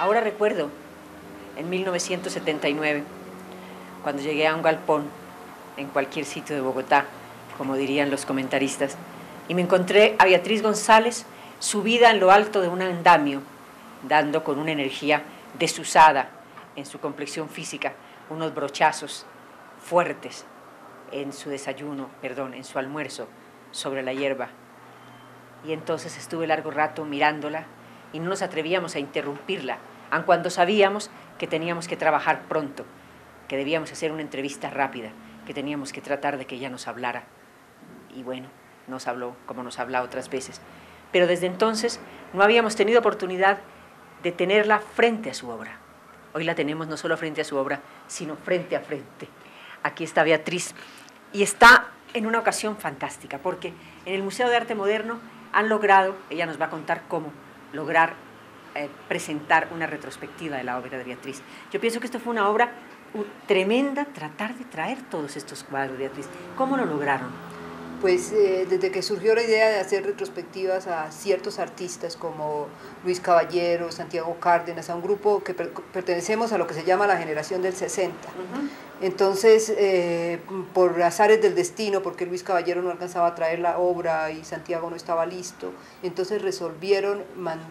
Ahora recuerdo, en 1979, cuando llegué a un galpón, en cualquier sitio de Bogotá, como dirían los comentaristas, y me encontré a Beatriz González subida en lo alto de un andamio, dando con una energía desusada en su complexión física, unos brochazos fuertes en su desayuno, en su almuerzo, sobre la hierba. Y entonces estuve largo rato mirándola y no nos atrevíamos a interrumpirla, aun cuando sabíamos que teníamos que trabajar pronto, que debíamos hacer una entrevista rápida, que teníamos que tratar de que ella nos hablara. Y bueno, nos habló como nos habla otras veces. Pero desde entonces no habíamos tenido oportunidad de tenerla frente a su obra. Hoy la tenemos no solo frente a su obra, sino frente a frente. Aquí está Beatriz y está en una ocasión fantástica, porque en el Museo de Arte Moderno han logrado, ella nos va a contar cómo lograr presentar una retrospectiva de la obra de Beatriz. Yo pienso que esto fue una obra tremenda, tratar de traer todos estos cuadros de Beatriz. ¿Cómo lo lograron? Pues desde que surgió la idea de hacer retrospectivas a ciertos artistas como Luis Caballero, Santiago Cárdenas, a un grupo que pertenecemos a lo que se llama la generación del 60. Entonces, por azares del destino, porque Luis Caballero no alcanzaba a traer la obra y Santiago no estaba listo, entonces resolvieron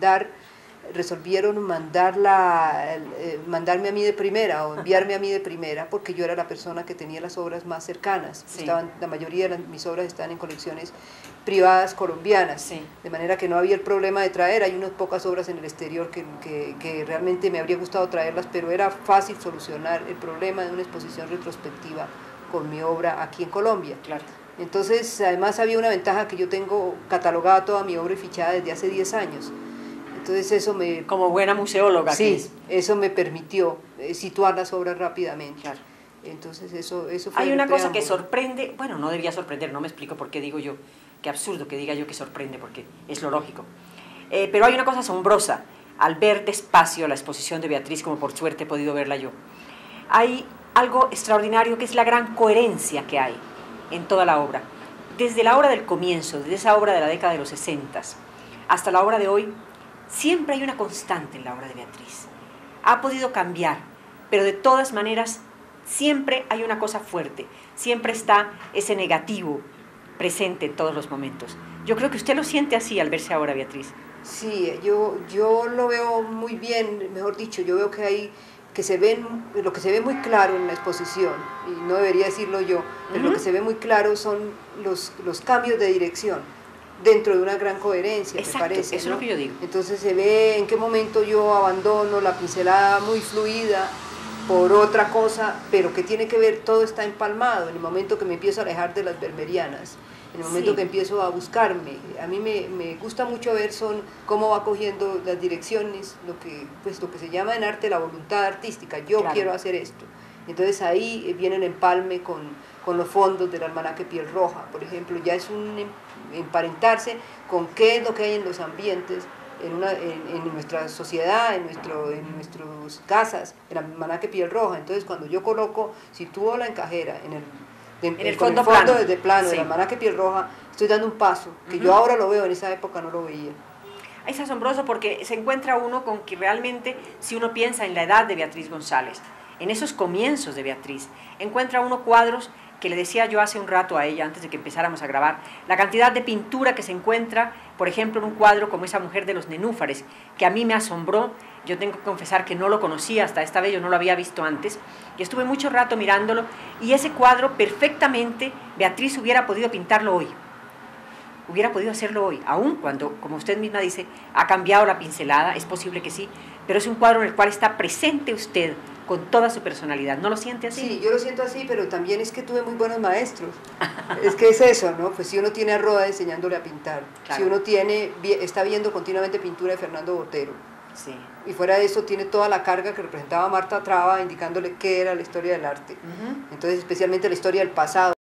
mandarme a mí de primera o enviarme a mí de primera, porque yo era la persona que tenía las obras más cercanas. Sí. La mayoría de mis obras están en colecciones privadas colombianas, sí. De manera que no había el problema de traer. Hay unas pocas obras en el exterior que realmente me habría gustado traerlas, pero era fácil solucionar el problema de una exposición retrospectiva con mi obra aquí en Colombia. Claro. Entonces, además había una ventaja, que yo tengo catalogada toda mi obra y fichada desde hace 10 años. Entonces eso me... Como buena museóloga. Sí, eso me permitió situar las obras rápidamente. Claro. Entonces eso fue... Hay una cosa que sorprende, bueno, no debía sorprender, no me explico por qué digo yo, qué absurdo que diga yo que sorprende, porque es lo lógico. Pero hay una cosa asombrosa al ver despacio la exposición de Beatriz, como por suerte he podido verla yo. Hay algo extraordinario, que es la gran coherencia que hay en toda la obra. Desde la obra del comienzo, desde esa obra de la década de los 60 hasta la obra de hoy, siempre hay una constante en la obra de Beatriz. Ha podido cambiar, pero de todas maneras siempre hay una cosa fuerte, siempre está ese negativo presente en todos los momentos. Yo creo que usted lo siente así al verse ahora, Beatriz. Sí, yo lo veo muy bien, mejor dicho, yo veo que hay lo que se ve muy claro en la exposición, y no debería decirlo yo, pero lo que se ve muy claro son los cambios de dirección dentro de una gran coherencia. Exacto, me parece, eso, ¿no? Es lo que yo digo. Entonces se ve en qué momento yo abandono la pincelada muy fluida por otra cosa, pero que tiene que ver, todo está empalmado, en el momento que me empiezo a alejar de las vermerianas, en el momento que empiezo a buscarme. A mí me gusta mucho ver cómo va cogiendo las direcciones, lo que se llama en arte la voluntad artística. Yo quiero hacer esto. Entonces ahí viene el empalme con los fondos del almanaque Piel Roja, por ejemplo. Ya es un emparentarse con qué es lo que hay en los ambientes, en nuestra sociedad, en nuestras casas, el almanaque Piel Roja. Entonces cuando yo sitúo la encajera en el fondo desde plano, sí, del almanaque Piel Roja, estoy dando un paso que yo ahora lo veo, en esa época no lo veía. Es asombroso, porque se encuentra uno con que realmente, si uno piensa en la edad de Beatriz González, en esos comienzos de Beatriz, encuentra uno cuadros que le decía yo hace un rato a ella, antes de que empezáramos a grabar, la cantidad de pintura que se encuentra, por ejemplo, en un cuadro como esa mujer de los nenúfares, que a mí me asombró. Yo tengo que confesar que no lo conocía hasta esta vez, yo no lo había visto antes, y estuve mucho rato mirándolo, y ese cuadro perfectamente Beatriz hubiera podido pintarlo hoy, hubiera podido hacerlo hoy, aun cuando, como usted misma dice, ha cambiado la pincelada, es posible que sí, pero es un cuadro en el cual está presente usted con toda su personalidad. ¿No lo siente así? Sí, yo lo siento así, pero también es que tuve muy buenos maestros. Es que es eso, ¿no? Pues si uno tiene a Roda enseñándole a pintar, claro, si uno está viendo continuamente pintura de Fernando Botero, sí, y fuera de eso tiene toda la carga que representaba Marta Traba, indicándole qué era la historia del arte. Entonces, especialmente la historia del pasado.